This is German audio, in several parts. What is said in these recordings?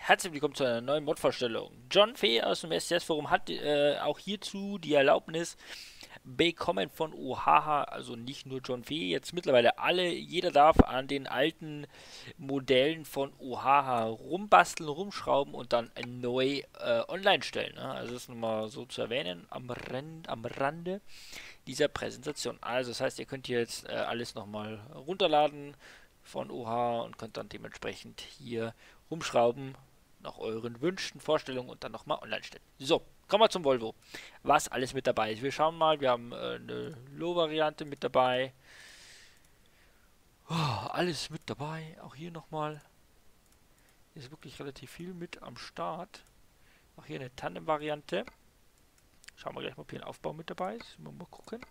Herzlich willkommen zu einer neuen Mod-Vorstellung. John Fee aus dem SCS-Forum hat auch hierzu die Erlaubnis bekommen von Ohaha, also nicht nur John Fee, jetzt mittlerweile jeder darf an den alten Modellen von Ohaha rumbasteln, rumschrauben und dann neu online stellen. Ne? Also das ist nochmal so zu erwähnen am Rande dieser Präsentation. Also das heißt, ihr könnt hier jetzt alles nochmal runterladen von Ohaha und könnt dann dementsprechend hier rumschrauben nach euren Wünschen, Vorstellungen und dann nochmal online stellen. So, kommen wir zum Volvo. Was alles mit dabei ist. Wir schauen mal, wir haben eine Low-Variante mit dabei. Oh, alles mit dabei. Auch hier nochmal. Hier ist wirklich relativ viel mit am Start. Auch hier eine Tandem-Variante. Schauen wir gleich mal, ob hier ein Aufbau mit dabei ist. Mal gucken.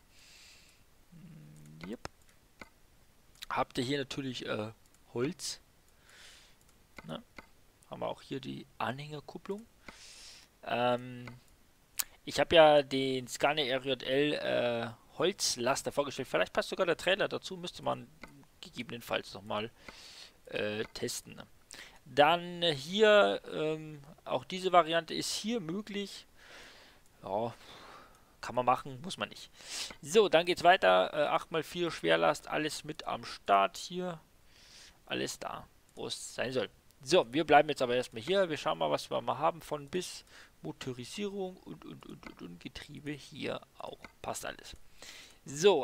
Yep. Habt ihr hier natürlich Holz. Ne? Haben wir auch hier die Anhängerkupplung. Ich habe ja den Scania RJL Holzlaster vorgestellt. Vielleicht passt sogar der Trailer dazu. Müsste man gegebenenfalls nochmal testen. Ne? Dann hier, auch diese Variante ist hier möglich. Ja, kann man machen, muss man nicht. So, dann geht's weiter. 8x4 Schwerlast, alles mit am Start hier. Alles da, wo es sein soll. So, wir bleiben jetzt aber erstmal hier. Wir schauen mal, was wir mal haben von bis Motorisierung und Getriebe hier auch. Passt alles. So,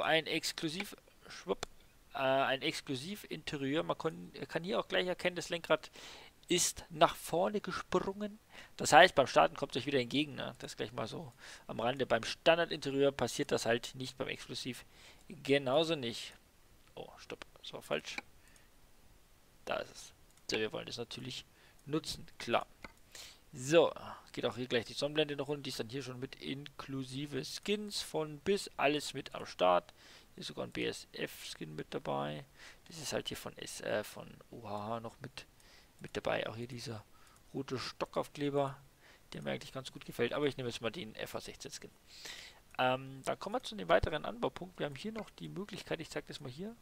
ein Exklusiv-Interieur. Man kann hier auch gleich erkennen, das Lenkrad ist nach vorne gesprungen. Das heißt, beim Starten kommt es euch wieder entgegen. Ne? Das gleich mal so am Rande. Beim Standard-Interieur passiert das halt nicht, beim Exklusiv genauso nicht. Oh, stopp, das war falsch. Da ist es. So, wir wollen das natürlich nutzen, klar. So, geht auch hier gleich die Sonnenblende noch runter. Die ist dann hier schon mit inklusive Skins von bis, alles mit am Start. Hier ist sogar ein BSF-Skin mit dabei. Das ist halt hier von UHH noch mit dabei. Auch hier dieser rote Stockaufkleber, der mir eigentlich ganz gut gefällt. Aber ich nehme jetzt mal den FA16-Skin. Dann kommen wir zu dem weiteren Anbaupunkt. Wir haben hier noch die Möglichkeit, ich zeige das mal hier.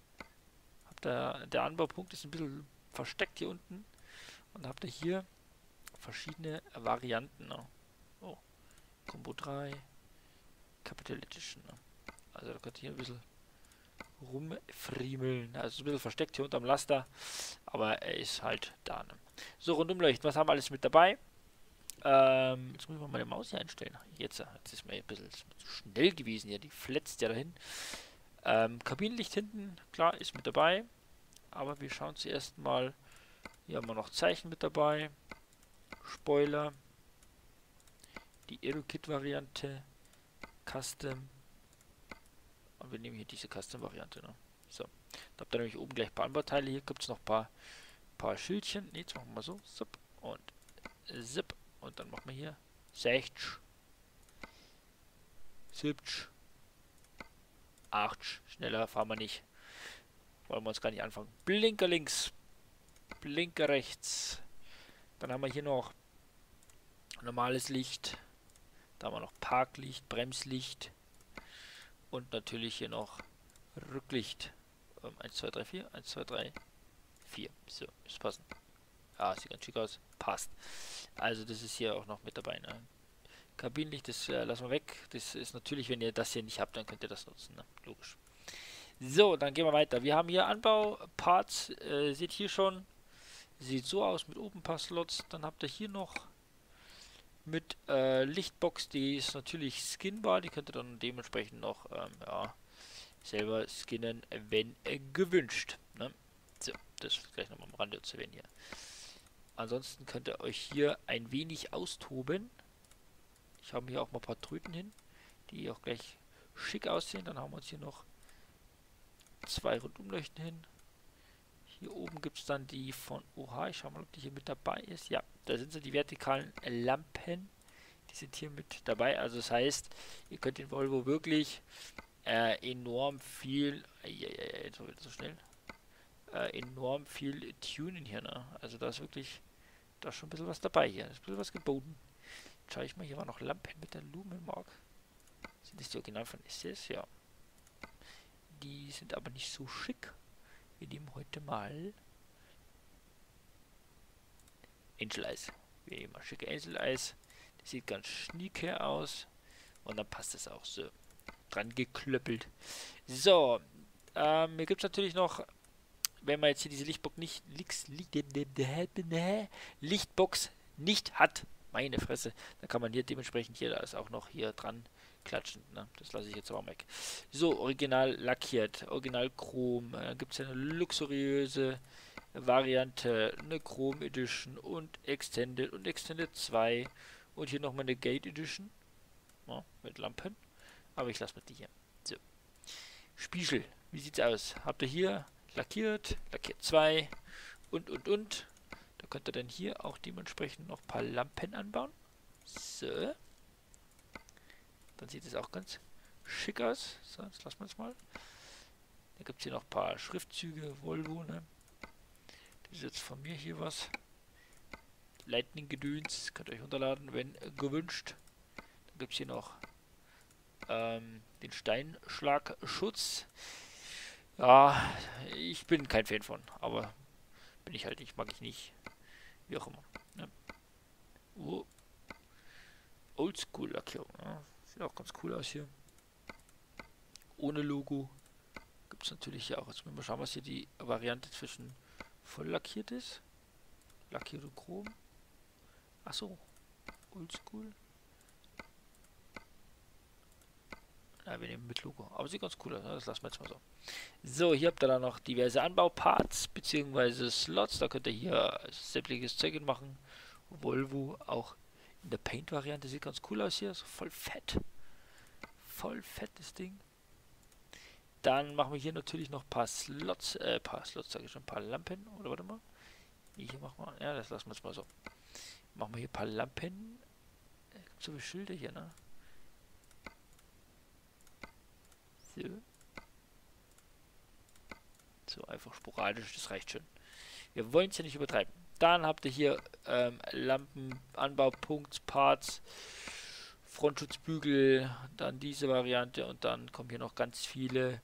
Der Anbaupunkt ist ein bisschen versteckt hier unten. Und habt ihr hier verschiedene Varianten. Ne? Oh, Combo 3, Capital Edition. Ne? Also da könnt ihr hier ein bisschen rumfriemeln. Also ein bisschen versteckt hier unterm Laster. Aber er ist halt da. Ne? So, Rundumleuchten. Was haben wir alles mit dabei? Jetzt muss ich mal meine Maus hier einstellen. Jetzt ist mir ein bisschen zu schnell gewesen hier. Die fletzt ja dahin. Kabinenlicht hinten, klar, ist mit dabei. Aber wir schauen zuerst mal. Hier haben wir noch Zeichen mit dabei. Spoiler. Die Aero-Kit-Variante. Custom. Und wir nehmen hier diese Custom-Variante. Ne? So. Da habt ihr nämlich oben gleich ein paar Anbauteile. Hier gibt es noch ein paar Schildchen. Ne, jetzt machen wir mal so. Zip und zip. Und dann machen wir hier 60. 70. 8. Schneller fahren wir nicht. Wollen wir uns gar nicht anfangen. Blinker links. Blinker rechts. Dann haben wir hier noch normales Licht. Da haben wir noch Parklicht, Bremslicht. Und natürlich hier noch Rücklicht. 1, 2, 3, 4. 1, 2, 3, 4. So, ist passen. Ja, sieht ganz schick aus. Passt. Also das ist hier auch noch mit dabei. Ne? Kabinenlicht, das lassen wir weg. Das ist natürlich, wenn ihr das hier nicht habt, dann könnt ihr das nutzen. Ne? Logisch. So, dann gehen wir weiter. Wir haben hier Anbauparts. Seht hier schon. Sieht so aus mit oben ein paar Slots. Dann habt ihr hier noch mit Lichtbox. Die ist natürlich skinbar. Die könnt ihr dann dementsprechend noch ja, selber skinnen, wenn gewünscht. Ne? So, das ist gleich nochmal am Rande zu erwähnen hier. Ansonsten könnt ihr euch hier ein wenig austoben. Ich habe hier auch mal ein paar Tröten hin, die auch gleich schick aussehen. Dann haben wir uns hier noch 2 Rundumleuchten hin. Hier oben gibt es dann die von OH. Ich schau mal, ob die hier mit dabei ist. Ja, da sind so die vertikalen Lampen. Die sind hier mit dabei. Also das heißt, ihr könnt den Volvo wirklich enorm viel... so schnell. Enorm viel tunen hier. Ne? Also da ist wirklich... Da ist schon ein bisschen was dabei hier. Da ist ein bisschen was geboten. Jetzt schaue ich mal, hier war noch Lampen mit der Lumenmark. Sind das die Original von SS? Ja. Die sind aber nicht so schick. Wir nehmen heute mal Angel Eyes. Wie immer, schicke Angel Eyes. Das sieht ganz schnieke aus. Und dann passt es auch so. Dran geklöppelt. So, hier gibt es natürlich noch, wenn man jetzt hier diese Lichtbox nicht hat, meine Fresse, dann kann man hier dementsprechend hier das auch noch hier dran klatschen. Ne? Das lasse ich jetzt aber weg. So, original lackiert, original Chrom. Dann gibt es ja eine luxuriöse Variante, eine Chrome Edition und Extended 2 und hier nochmal eine Gate Edition, ja, mit Lampen. Aber ich lasse mal die hier. So. Spiegel, wie sieht's aus? Habt ihr hier lackiert 2 und. Da könnt ihr dann hier auch dementsprechend noch ein paar Lampen anbauen. So. Dann sieht es auch ganz schick aus. So, jetzt lassen wir es mal. Da gibt es hier noch ein paar Schriftzüge, Volvo, ne? Das ist jetzt von mir hier was. Lightning-Gedöns, könnt ihr euch runterladen, wenn gewünscht. Dann gibt es hier noch den Steinschlagschutz. Ja, ich bin kein Fan von, aber bin ich halt nicht, mag ich nicht. Wie auch immer. Ne? Oh. Oldschool-Lackierung. Ja. Sieht auch ganz cool aus hier. Ohne Logo. Gibt es natürlich hier auch. Jetzt müssen wir mal schauen, was hier die Variante zwischen voll lackiert ist. Lackiert und Chrom. Achso. Oldschool. Ja, wir nehmen mit Logo. Aber sieht ganz cool aus. Ne? Das lassen wir jetzt mal so. So, hier habt ihr dann noch diverse Anbauparts bzw. Slots. Da könnt ihr hier sämtliches Zeug machen. Volvo auch in der Paint-Variante. Sieht ganz cool aus hier. So voll fett. Voll fettes Ding. Dann machen wir hier natürlich noch ein paar Slots. Sage ich schon. Ein paar Lampen. Oder warte mal. Hier machen wir. Ja, das lassen wir jetzt mal so. Machen wir hier ein paar Lampen. Gibt so viele Schilder hier, ne? So. So, einfach sporadisch, das reicht schon. Wir wollen es ja nicht übertreiben. Dann habt ihr hier Lampen, Anbaupunkt, Parts, Frontschutzbügel, dann diese Variante und dann kommen hier noch ganz viele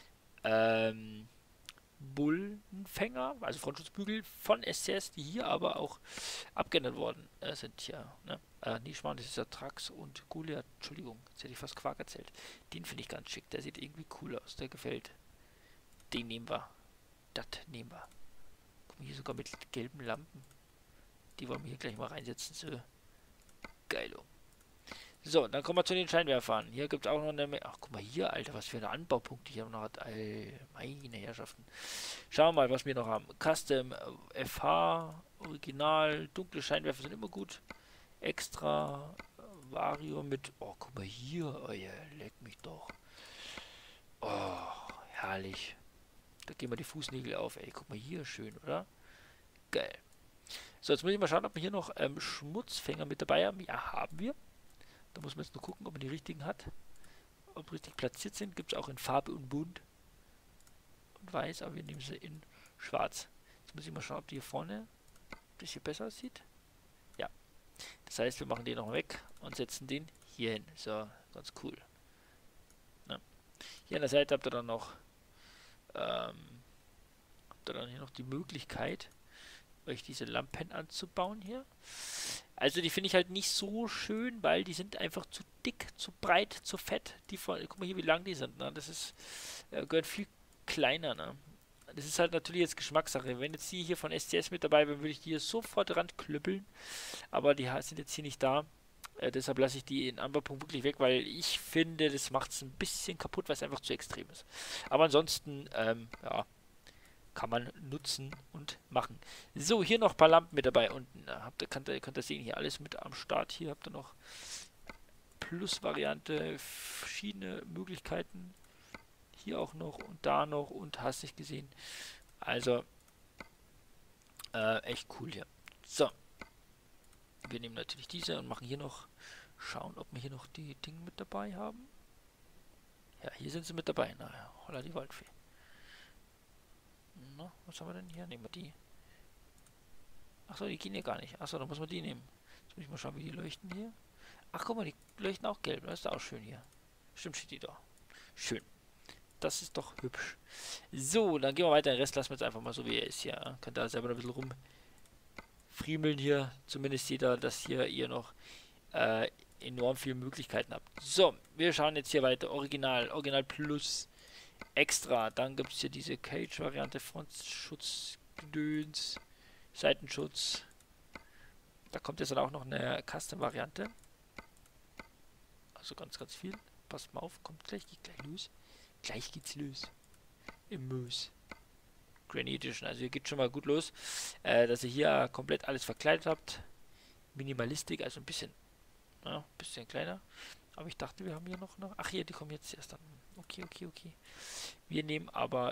Bullenfänger, also Frontschutzbügel von SCS, die hier aber auch abgeändert worden sind hier. Ne? Nischmann, das ist ja Trax und Goliath, Entschuldigung, jetzt hätte ich fast Quark erzählt. Den finde ich ganz schick, der sieht irgendwie cool aus, der gefällt. Den nehmen wir. Das nehmen wir. Guck mal, hier sogar mit gelben Lampen. Die wollen wir hier gleich mal reinsetzen. So. Geilo. So, dann kommen wir zu den Scheinwerfern. Hier gibt es auch noch eine... Ach, guck mal hier, Alter, was für eine Anbaupunkte hier noch hat. Meine Herrschaften. Schauen wir mal, was wir noch haben. Custom, FH, Original, dunkle Scheinwerfer sind immer gut. Extra, Vario mit... Oh, guck mal hier. Oh, ja, leck mich doch. Oh, herrlich. Da gehen wir die Fußnägel auf, ey. Guck mal hier, schön, oder? Geil. So, jetzt muss ich mal schauen, ob wir hier noch Schmutzfänger mit dabei haben. Ja, haben wir. Da muss man jetzt nur gucken, ob man die richtigen hat. Ob richtig platziert sind. Gibt es auch in Farbe und bunt. Und weiß, aber wir nehmen sie in schwarz. Jetzt muss ich mal schauen, ob die hier vorne das hier besser aussieht. Ja. Das heißt, wir machen den noch weg und setzen den hier hin. So, ganz cool. Na. Hier an der Seite habt ihr dann noch hier noch die Möglichkeit, euch diese Lampen anzubauen hier. Also die finde ich halt nicht so schön, weil die sind einfach zu dick, zu breit, zu fett. Die von, guck mal hier, wie lang die sind. Ne? Das ist gehört viel kleiner. Ne? Das ist halt natürlich jetzt Geschmackssache. Wenn jetzt die hier von SCS mit dabei wären, würde ich die hier sofort ranklüppeln. Aber die sind jetzt hier nicht da. Deshalb lasse ich die in Anbaupunkt wirklich weg, weil ich finde, das macht es ein bisschen kaputt, weil es einfach zu extrem ist. Aber ansonsten, ja, kann man nutzen und machen. So, hier noch ein paar Lampen mit dabei unten. Könnt ihr sehen, hier alles mit am Start. Hier habt ihr noch Plus-Variante, verschiedene Möglichkeiten. Hier auch noch und da noch und hast nicht gesehen. Also, echt cool hier. So. Wir nehmen natürlich diese und machen hier noch, schauen, ob wir hier noch die Dinge mit dabei haben. Ja, hier sind sie mit dabei. Naja, holla die Waldfee. Na, was haben wir denn hier? Nehmen wir die. Achso, die gehen hier gar nicht. Achso, dann muss man die nehmen. Jetzt muss ich mal schauen, wie die leuchten hier. Ach, guck mal, die leuchten auch gelb. Das ist auch schön hier. Stimmt, steht die da. Schön. Das ist doch hübsch. So, dann gehen wir weiter. Den Rest lassen wir jetzt einfach mal so, wie er ist hier. Könnt ihr selber noch ein bisschen friemeln hier. Zumindest sieht er, dass hier ihr noch enorm viele Möglichkeiten habt. So, wir schauen jetzt hier weiter. Original, Original Plus, Extra. Dann gibt es hier diese Cage-Variante, Frontschutz, Gedöns, Seitenschutz. Da kommt jetzt dann auch noch eine Custom-Variante. Also ganz, ganz viel. Passt mal auf, kommt gleich, geht gleich los. Gleich geht's los. Im Moose. Granny Edition. Also hier geht schon mal gut los, dass ihr hier komplett alles verkleidet habt. Minimalistik, also ein bisschen kleiner. Aber ich dachte, wir haben hier noch... Ach hier, die kommen jetzt erst an. Okay, okay, okay. Wir nehmen aber...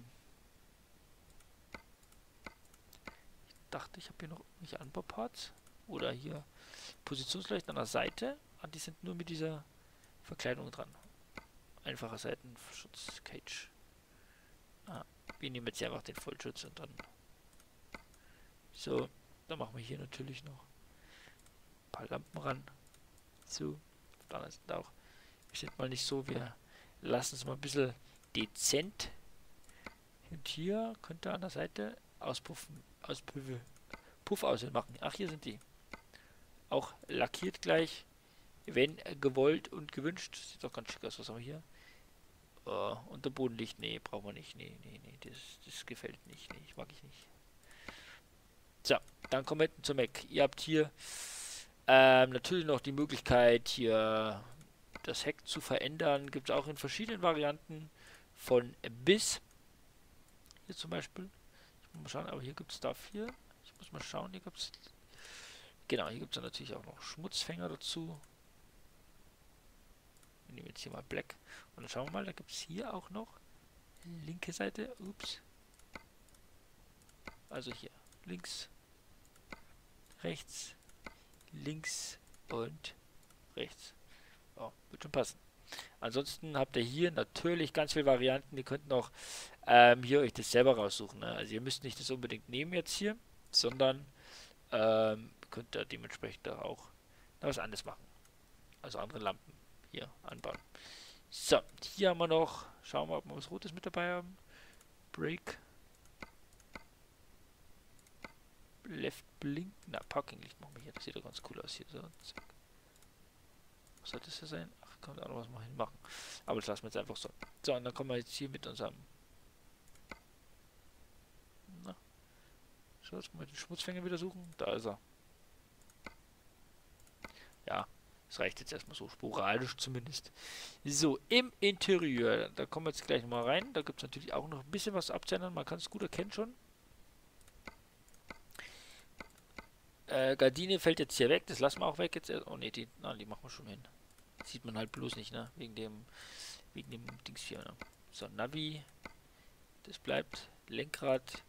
ich dachte, ich habe hier noch irgendwelche Anbauparts. Oder hier Positionsleuchten an der Seite. Ah, die sind nur mit dieser Verkleidung dran. Einfacher Seitenschutz, Cage. Ah, wir nehmen jetzt hier einfach den Vollschutz und dann... So, dann machen wir hier natürlich noch ein paar Lampen ran. So, auf der anderen Seite auch. Wir sind mal nicht so, wir lassen es mal ein bisschen dezent. Und hier könnte an der Seite Puff aussehen machen. Ach, hier sind die. Auch lackiert gleich, wenn gewollt und gewünscht. Sieht doch ganz schick aus. Was haben wir hier? Unterbodenlicht, nee, brauchen wir nicht. Nee, das gefällt nicht. Nee, mag ich nicht. So, dann kommen wir zum Mac. Ihr habt hier natürlich noch die Möglichkeit, hier das Heck zu verändern. Gibt es auch in verschiedenen Varianten von bis. Hier zum Beispiel. Ich muss mal schauen, aber hier gibt es dafür. Ich muss mal schauen, hier gibt es... Genau, hier gibt es natürlich auch noch Schmutzfänger dazu. Wir nehmen jetzt hier mal Black. Und dann schauen wir mal, da gibt es hier auch noch linke Seite. Ups. Also hier links, rechts, links und rechts. Oh, wird schon passen. Ansonsten habt ihr hier natürlich ganz viele Varianten. Ihr könnt noch hier euch das selber raussuchen. Ne? Also ihr müsst nicht das unbedingt nehmen jetzt hier, sondern könnt ihr dementsprechend auch was anderes machen. Also andere Lampen hier anbauen. So, hier haben wir noch, schauen wir, ob wir was Rotes mit dabei haben. Break. Left Blink. Na, Parkinglicht machen wir hier. Das sieht doch ganz cool aus hier. So, zack. Was soll das hier sein? Ach, kann man auch noch was mal hinmachen. Aber das lassen wir jetzt einfach so. So, und dann kommen wir jetzt hier mit unserem... Na. So, jetzt mal den Schmutzfänger wieder suchen. Da ist er. Ja, das reicht jetzt erstmal so, sporadisch zumindest. So, im Interieur, da kommen wir jetzt gleich nochmal rein. Da gibt es natürlich auch noch ein bisschen was abzuändern. Man kann es gut erkennen schon. Gardine fällt jetzt hier weg, das lassen wir auch weg jetzt. Oh ne, die machen wir schon hin. Sieht man halt bloß nicht, ne? Wegen dem Dings hier, ne? So, Navi. Das bleibt. Lenkrad.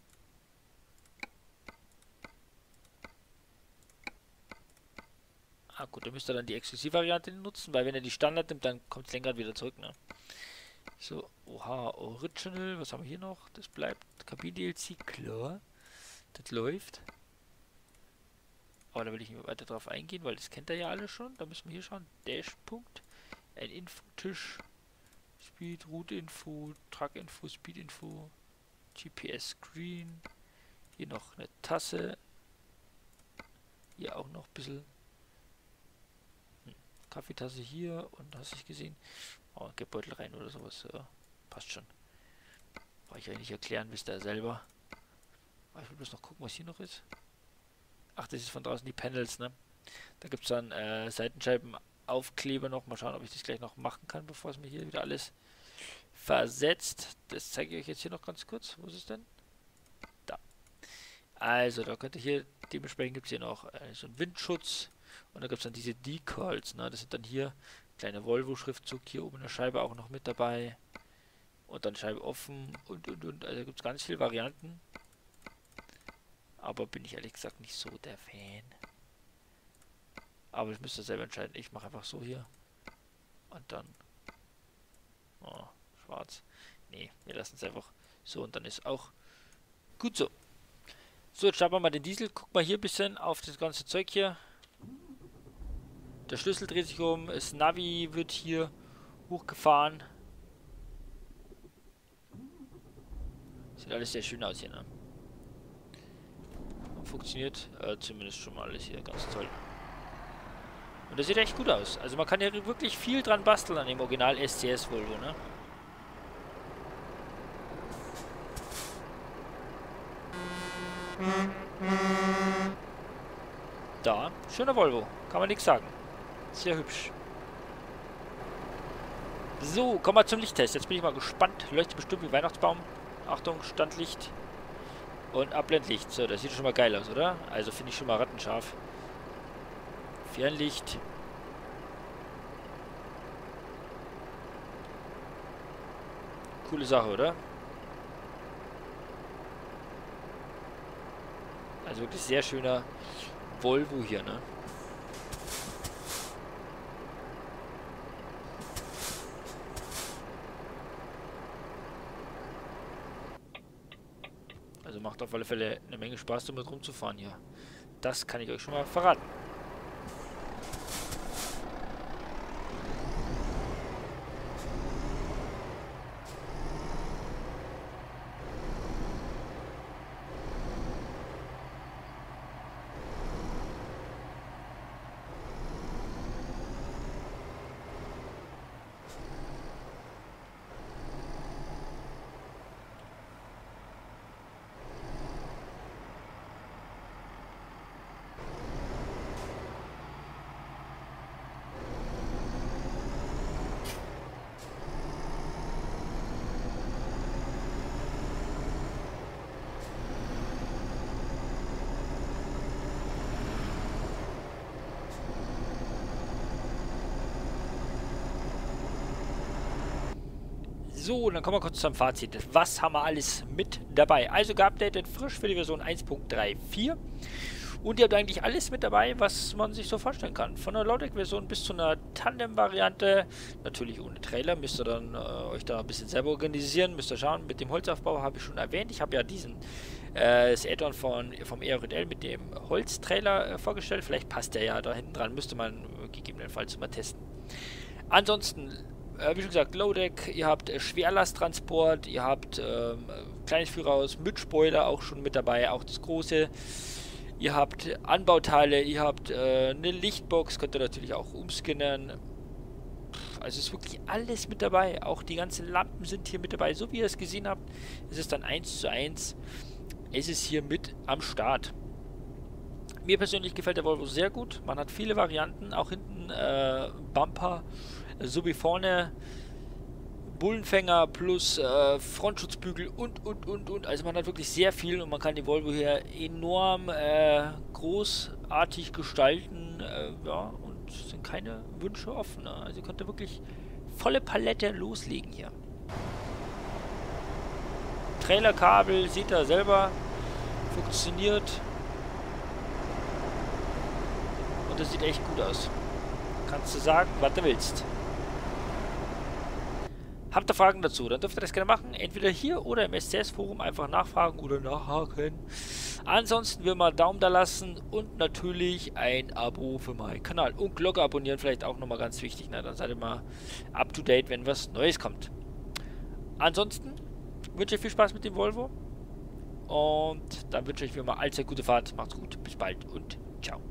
Ah gut, da müsst ihr dann die Exklusivvariante nutzen, weil wenn ihr die Standard nimmt, dann kommt das Lenkrad wieder zurück, ne? So, oha, Original, was haben wir hier noch? Das bleibt. Kabin-DLC, klar. Das läuft. Aber da will ich nicht weiter drauf eingehen, weil das kennt ihr ja alle schon. Da müssen wir hier schauen. Dashpunkt. Ein Infotisch. Speed, Route-Info, Truck-Info, Speed-Info. GPS-Screen. Hier noch eine Tasse. Hier auch noch ein bisschen Kaffeetasse hier. Und hast du gesehen? Oh, Geldbeutel rein oder sowas. Ja, passt schon. Brauche ich euch nicht erklären, wisst ihr selber. Aber ich will bloß noch gucken, was hier noch ist. Ach, das ist von draußen die Panels, ne? Da gibt es dann Seitenscheibenaufkleber noch. Mal schauen, ob ich das gleich noch machen kann, bevor es mir hier wieder alles versetzt. Das zeige ich euch jetzt hier noch ganz kurz. Wo ist es denn? Da. Also, da könnt ihr hier, dementsprechend gibt es hier noch so einen Windschutz. Und da gibt es dann diese Decals, ne? Das sind dann hier kleine Volvo-Schriftzug hier oben in der Scheibe auch noch mit dabei. Und dann Scheibe offen und. Also gibt es ganz viele Varianten. Aber bin ich ehrlich gesagt nicht so der Fan. Aber das müsst ihr selber entscheiden. Ich mache einfach so hier. Und dann... Oh, schwarz. Nee, wir lassen es einfach so und dann ist auch gut so. So, jetzt starten wir mal den Diesel. Guck mal hier ein bisschen auf das ganze Zeug hier. Der Schlüssel dreht sich um. Das Navi wird hier hochgefahren. Sieht alles sehr schön aus hier, ne? funktioniert zumindest schon mal alles hier ganz toll. Und das sieht echt gut aus. Also man kann ja wirklich viel dran basteln an dem Original SCS Volvo, ne? Da, schöner Volvo, kann man nichts sagen. Sehr hübsch. So, kommen wir zum Lichttest. Jetzt bin ich mal gespannt. Leuchtet bestimmt wie Weihnachtsbaum. Achtung, Standlicht. Und Abblendlicht. So, das sieht schon mal geil aus, oder? Also finde ich schon mal rattenscharf. Fernlicht. Coole Sache, oder? Also wirklich sehr schöner Volvo hier, ne? Also macht auf alle Fälle eine Menge Spaß, damit rumzufahren hier. Das kann ich euch schon mal verraten. So, dann kommen wir kurz zum Fazit. Was haben wir alles mit dabei? Also geupdatet, frisch für die Version 1.34. Und ihr habt eigentlich alles mit dabei, was man sich so vorstellen kann. Von der Loudec-Version bis zu einer Tandem-Variante. Natürlich ohne Trailer. Müsst ihr dann euch da ein bisschen selber organisieren. Müsst ihr schauen. Mit dem Holzaufbau habe ich schon erwähnt. Ich habe ja diesen das Add-on vom ERL mit dem Holztrailer vorgestellt. Vielleicht passt der ja da hinten dran. Müsste man gegebenenfalls mal testen. Ansonsten, wie schon gesagt, Low-Deck, ihr habt Schwerlasttransport, ihr habt kleines Führerhaus mit Spoiler auch schon mit dabei, auch das große. Ihr habt Anbauteile, ihr habt eine Lichtbox, könnt ihr natürlich auch umskinnen. Also ist wirklich alles mit dabei, auch die ganzen Lampen sind hier mit dabei. So wie ihr es gesehen habt, ist es dann 1:1. Es ist hier mit am Start. Mir persönlich gefällt der Volvo sehr gut. Man hat viele Varianten, auch hinten Bumper, so wie vorne Bullenfänger plus Frontschutzbügel und. Also man hat wirklich sehr viel und man kann die Volvo hier enorm großartig gestalten. Ja, und es sind keine Wünsche offen. Ne? Also ihr könnt da wirklich volle Palette loslegen hier. Trailerkabel, seht ihr selber, funktioniert. Und das sieht echt gut aus. Kannst du sagen, was du willst. Habt ihr Fragen dazu, dann dürft ihr das gerne machen. Entweder hier oder im SCS-Forum einfach nachfragen oder nachhaken. Ansonsten will mal Daumen da lassen und natürlich ein Abo für meinen Kanal. Und Glocke abonnieren vielleicht auch nochmal ganz wichtig. Ne? Dann seid ihr mal up to date, wenn was Neues kommt. Ansonsten wünsche ich viel Spaß mit dem Volvo. Und dann wünsche ich mir mal allzeit gute Fahrt. Macht's gut, bis bald und ciao.